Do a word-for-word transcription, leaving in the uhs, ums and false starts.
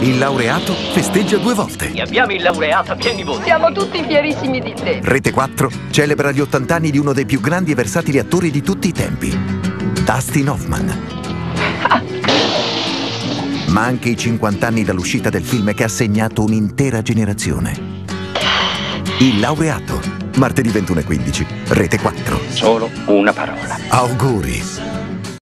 Il laureato festeggia due volte. E abbiamo il laureato a pieni voti. Siamo tutti fierissimi di te. Rete quattro celebra gli ottanta anni di uno dei più grandi e versatili attori di tutti i tempi, Dustin Hoffman. Ma anche i cinquanta anni dall'uscita del film che ha segnato un'intera generazione. Il laureato, martedì ventuno e quindici, Rete quattro. Solo una parola. Auguri!